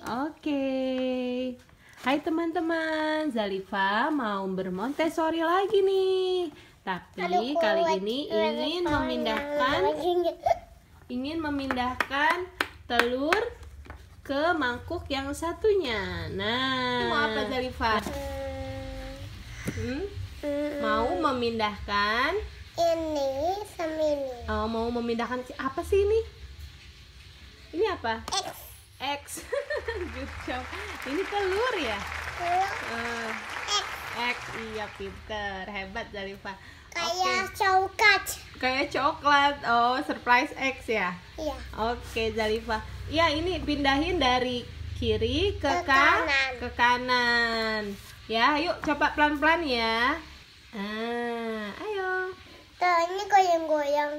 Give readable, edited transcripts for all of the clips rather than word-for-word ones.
Oke. Hai teman-teman, Zalifa mau bermontessori lagi nih. Tapi kali ini ingin memindahkan telur ke mangkuk yang satunya. Nah, mau apa Zalifa? Mau memindahkan ini sama ini. Oh, mau memindahkan apa sih ini? Ini apa? X. Good job. Ini telur ya? X. Iya, pinter. Hebat Zalifa. Kayak coklat. Kayak coklat. Oh, surprise X ya? Iya. Oke, Zalifa. Iya, ini pindahin dari kiri ke kanan. Ke kanan. Ya, yuk coba pelan-pelan ya. Ayo. Tuh, ini goyang-goyang.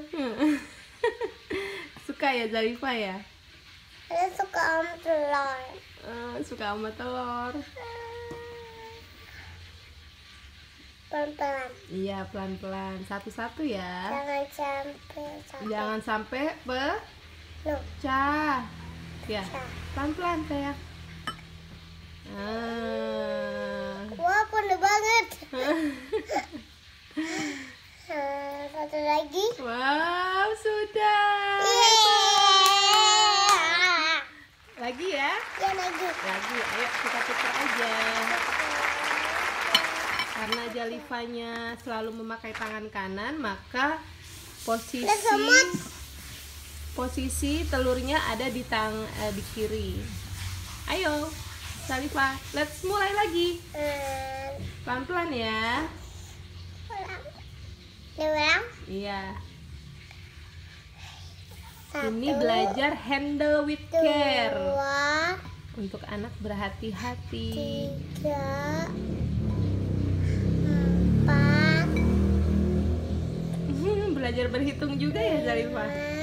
Suka ya Zalifa ya? Saya suka sama telur. Suka sama telur. Pelan-pelan. Iya, pelan-pelan. Satu-satu ya. Jangan sampai pecah. Ya, pelan-pelan sayang. Wah, penuh banget. Satu lagi. Wow, sudah. Lagi ya? Ya, lagi. Ayo kita tukar aja. Karena Zalifanya selalu memakai tangan kanan, maka posisi telurnya ada di kiri. Ayo, Zalifa, let's mulai lagi. Pelan-pelan ya. Ulang. Iya. Satu, Ini belajar handle with care. 2, Untuk anak berhati-hati. 3, 4. Belajar berhitung juga ya Zalifa.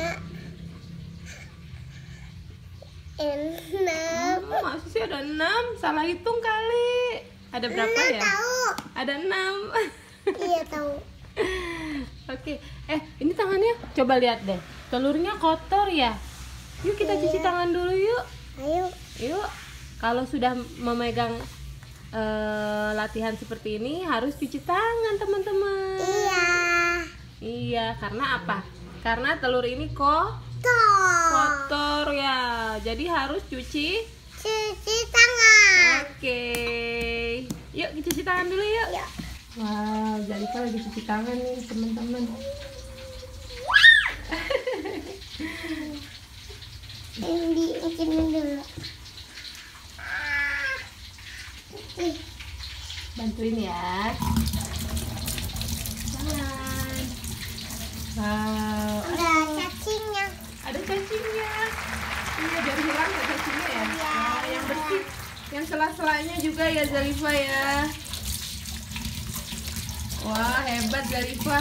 6. Maksud sih ada 6? Salah hitung kali. Ada berapa ya? Tahu. Ada 6. Iya, tahu. Oke. Ini tangannya coba lihat deh. Telurnya kotor ya. Yuk kita cuci tangan dulu yuk. Ayo. Yuk. Kalau sudah memegang latihan seperti ini harus cuci tangan teman-teman. Iya. Iya, karena apa? Karena telur ini kotor ya. Jadi harus cuci tangan. Oke. Yuk cuci tangan dulu yuk. Ya. Wow, Zalifa lagi cuci tangan nih teman-teman. Ini dulu. Bantuin ya. Tangan. Wow. Ada cacingnya. Ada cacingnya. Iya, biar hilang ya cacingnya ya. Nah, yang bersih, yang sela-selanya juga ya Zalifa ya. Wah, hebat Zalifa.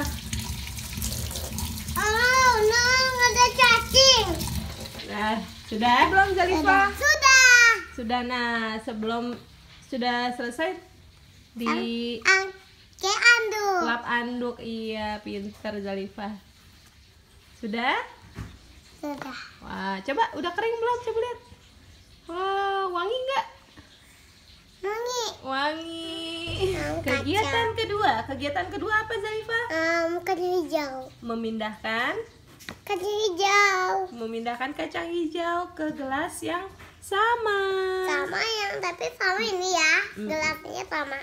Oh, no, ada cacing. Nah, sudah belum Zalifa? Sudah. Nah, sebelum sudah selesai di lap anduk. Iya, pinter Zalifa. Sudah? Sudah. Wah, coba udah kering belum? Coba lihat. Wah, wangi nggak? Wangi. Kegiatan kedua apa Zalifa? Kacang hijau. Memindahkan kacang hijau ke gelas yang sama. Sama ini ya. Gelasnya sama.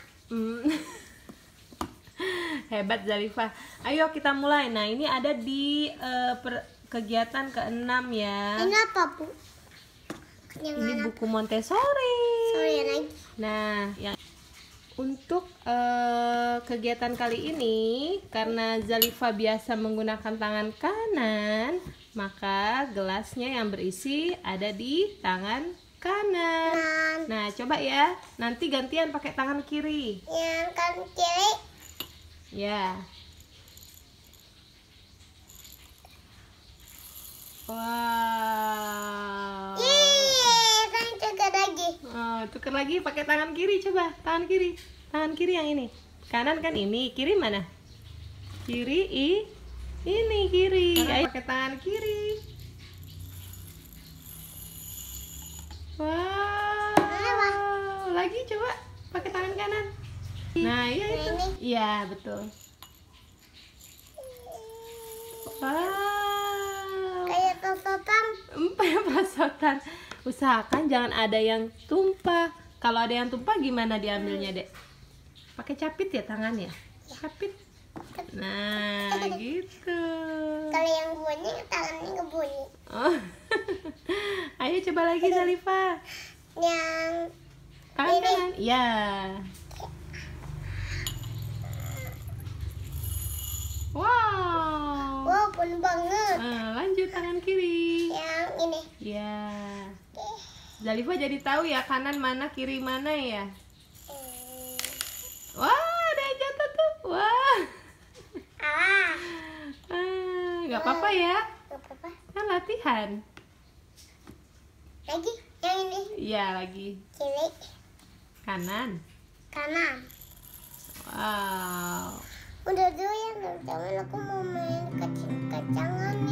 Hebat Zalifa. Ayo kita mulai. Nah, ini ada di kegiatan ke-6 ya. Ini apa, Bu? Ini buku Montessori. Lagi. Nah, untuk kegiatan kali ini, karena Zalifa biasa menggunakan tangan kanan, maka gelasnya yang berisi ada di tangan kanan. Nah, coba ya, nanti gantian pakai tangan kiri. Yang kan kiri. Ya. Wow. Kan juga lagi. Tukar lagi pakai tangan kiri, coba tangan kiri yang ini. Kanan kan ini, kiri mana? Kiri ini kiri. Ayo pakai tangan kiri. Wow. coba pakai tangan kanan. Nah, iya itu. Ini. Iya, betul. Wow. Kayak tototan. Perosotan. Usahakan jangan ada yang tumpah. Kalau ada yang tumpah gimana diambilnya, Dek? Pakai capit ya tangannya? Capit. Nah, gitu. Kalau yang bunyi tangannya ngebunyi. Oh. Ayo coba lagi Zalifa. Yang Tangan ini. kanan. Ya. Wow. Wow, penuh banget. Lanjut tangan kiri. Yang ini. Ya. Zalifa jadi tahu ya kanan mana kiri mana ya. Wah, ada yang jatuh tuh. Wah. Ah, Nggak apa-apa ya. nggak apa-apa. Kan latihan. Lagi yang ini. Iya, lagi. Kiri, Kanan. kanan. Wow. Udah dulu ya teman-teman, aku mau main kacang-kacangan nih.